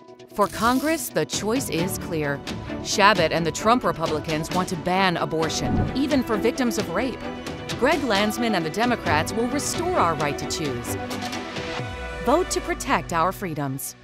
For Congress, the choice is clear. Shabbat and the Trump Republicans want to ban abortion, even for victims of rape. Greg Landsman and the Democrats will restore our right to choose. Vote to protect our freedoms.